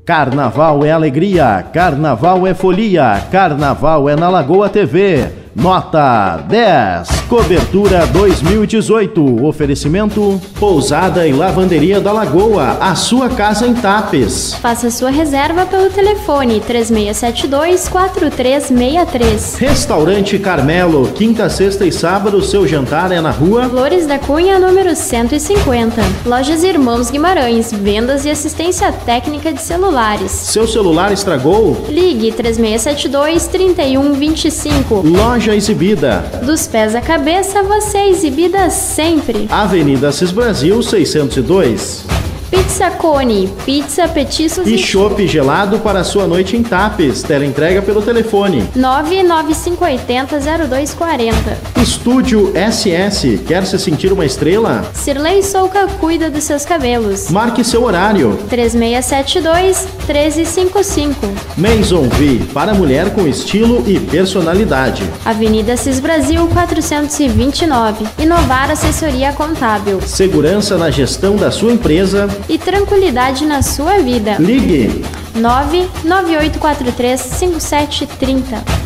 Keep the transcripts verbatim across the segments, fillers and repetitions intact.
Carnaval é alegria, carnaval é folia, carnaval é na Lagoa T V. Nota dez. Cobertura dois mil e dezoito. Oferecimento Pousada e Lavanderia da Lagoa, a sua casa em Tapes. Faça sua reserva pelo telefone três seis sete dois, quatro três seis três. Restaurante Carmelo, quinta, sexta e sábado, seu jantar é na rua Flores da Cunha, número cento e cinquenta. Lojas Irmãos Guimarães, vendas e assistência técnica de celulares. Seu celular estragou? Ligue três seis sete dois, três um dois cinco. Loja Exibida. Dos pés à cabeça, você é exibida sempre. Avenida Assis Brasil, seiscentos e dois. Pizza Cone, pizza, petiscos e chopp gelado para a sua noite em Tapes. Teleentrega pelo telefone nove nove cinco oito zero, zero dois quatro zero. Estúdio S S. Quer se sentir uma estrela? Sirlei Souca cuida dos seus cabelos. Marque seu horário três seis sete dois, um três cinco cinco. Maison V, para mulher com estilo e personalidade. Avenida Assis Brasil, quatrocentos e vinte e nove. Inovar Assessoria Contábil. Segurança na gestão da sua empresa e tranquilidade na sua vida. Ligue nove nove oito quatro três, cinco sete três zero.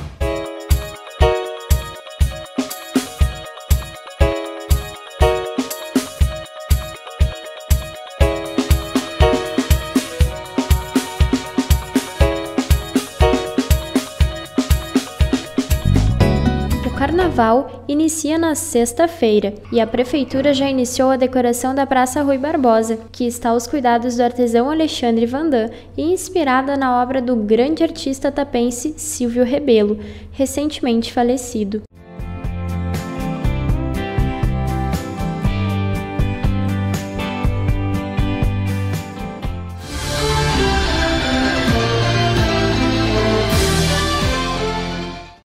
O Carnaval inicia na sexta-feira e a Prefeitura já iniciou a decoração da Praça Rui Barbosa, que está aos cuidados do artesão Alexandre Vandam e inspirada na obra do grande artista tapense Silvio Rebelo, recentemente falecido.